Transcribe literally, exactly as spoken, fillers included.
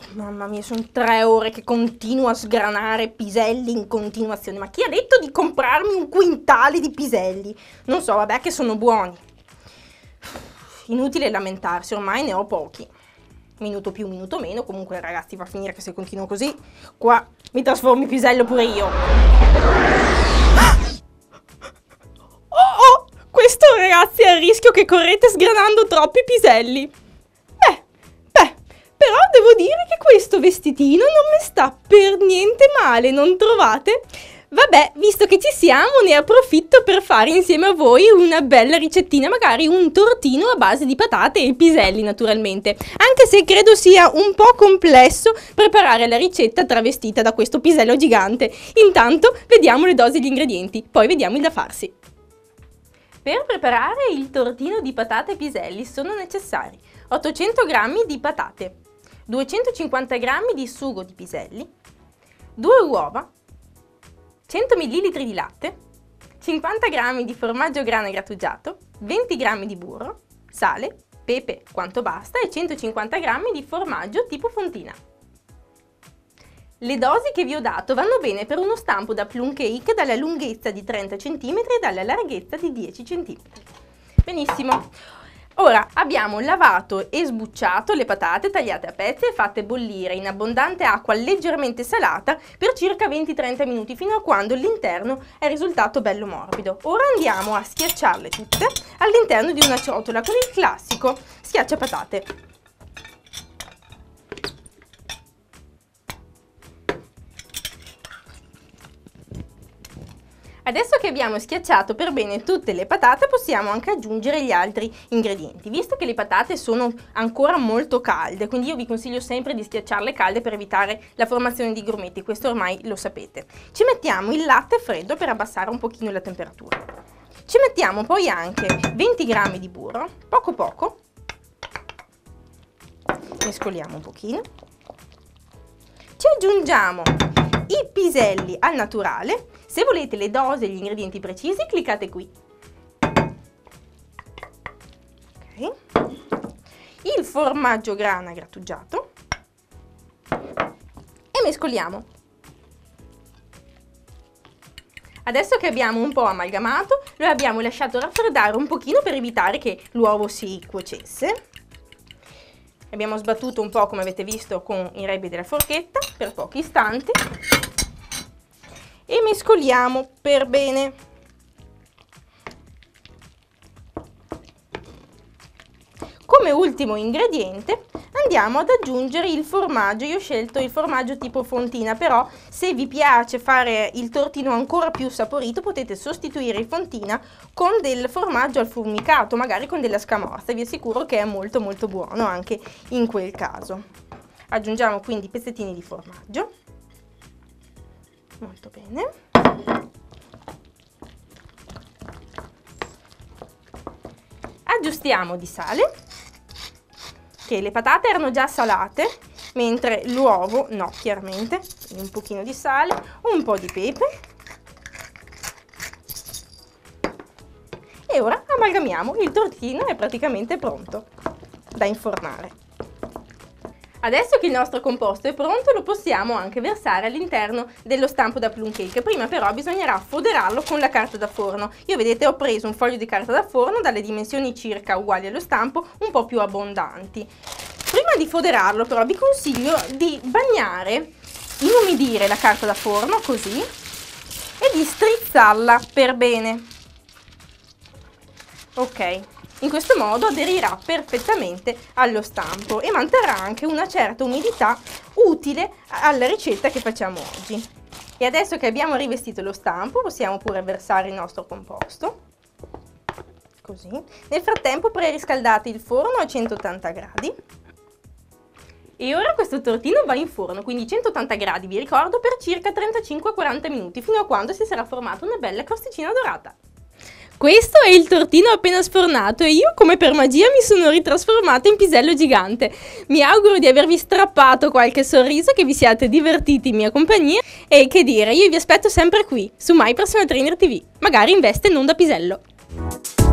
Mamma mia, sono tre ore che continuo a sgranare piselli in continuazione. Ma chi ha detto di comprarmi un quintale di piselli? Non so, vabbè che sono buoni. Inutile lamentarsi, ormai ne ho pochi. Minuto più, minuto meno. Comunque ragazzi, va a finire che se continuo così, qua mi trasformo in pisello pure io. Oh oh! Questo ragazzi è il rischio che correte sgranando troppi piselli. Però devo dire che questo vestitino non mi sta per niente male, non trovate? Vabbè, visto che ci siamo, ne approfitto per fare insieme a voi una bella ricettina, magari un tortino a base di patate e piselli naturalmente, anche se credo sia un po' complesso preparare la ricetta travestita da questo pisello gigante. Intanto vediamo le dosi e gli ingredienti, poi vediamo il da farsi. Per preparare il tortino di patate e piselli sono necessari ottocento grammi di patate, duecentocinquanta grammi di sugo di piselli, due uova, cento millilitri di latte, cinquanta grammi di formaggio grana grattugiato, venti grammi di burro, sale, pepe quanto basta e centocinquanta grammi di formaggio tipo fontina. Le dosi che vi ho dato vanno bene per uno stampo da plum cake dalla lunghezza di trenta centimetri e dalla larghezza di dieci centimetri. Benissimo. Ora abbiamo lavato e sbucciato le patate tagliate a pezzi e fatte bollire in abbondante acqua leggermente salata per circa venti trenta minuti, fino a quando l'interno è risultato bello morbido. Ora andiamo a schiacciarle tutte all'interno di una ciotola con il classico schiacciapatate. Adesso che abbiamo schiacciato per bene tutte le patate, possiamo anche aggiungere gli altri ingredienti, visto che le patate sono ancora molto calde, quindi io vi consiglio sempre di schiacciarle calde per evitare la formazione di grumetti, questo ormai lo sapete. Ci mettiamo il latte freddo per abbassare un pochino la temperatura. Ci mettiamo poi anche venti grammi di burro, poco poco, mescoliamo un pochino. Ci aggiungiamo i piselli al naturale. Se volete le dosi e gli ingredienti precisi, cliccate qui. Okay. Il formaggio grana grattugiato e mescoliamo. Adesso che abbiamo un po' amalgamato, lo abbiamo lasciato raffreddare un pochino per evitare che l'uovo si cuocesse. Abbiamo sbattuto un po', come avete visto, con i rebbi della forchetta per pochi istanti. E mescoliamo per bene. Come ultimo ingrediente andiamo ad aggiungere il formaggio. Io ho scelto il formaggio tipo fontina, però se vi piace fare il tortino ancora più saporito potete sostituire il fontina con del formaggio al formicato, magari con della scamorza. Vi assicuro che è molto molto buono anche in quel caso. Aggiungiamo quindi pezzettini di formaggio. Molto bene. Aggiustiamo di sale, che le patate erano già salate, mentre l'uovo no, chiaramente. Quindi un pochino di sale, un po' di pepe. E ora amalgamiamo, il tortino è praticamente pronto da infornare. Adesso che il nostro composto è pronto, lo possiamo anche versare all'interno dello stampo da plum cake. Prima però bisognerà foderarlo con la carta da forno. Io vedete ho preso un foglio di carta da forno dalle dimensioni circa uguali allo stampo, un po' più abbondanti. Prima di foderarlo però vi consiglio di bagnare, inumidire la carta da forno così e di strizzarla per bene. Ok. In questo modo aderirà perfettamente allo stampo e manterrà anche una certa umidità utile alla ricetta che facciamo oggi. E adesso che abbiamo rivestito lo stampo possiamo pure versare il nostro composto, così. Nel frattempo preriscaldate il forno a centottanta gradi e ora questo tortino va in forno, quindi centottanta gradi vi ricordo, per circa trentacinque quaranta minuti, fino a quando si sarà formata una bella crosticina dorata. Questo è il tortino appena sfornato e io come per magia mi sono ritrasformata in pisello gigante. Mi auguro di avervi strappato qualche sorriso, che vi siate divertiti in mia compagnia e che dire, io vi aspetto sempre qui su My Personal Trainer T V, magari in veste non da pisello.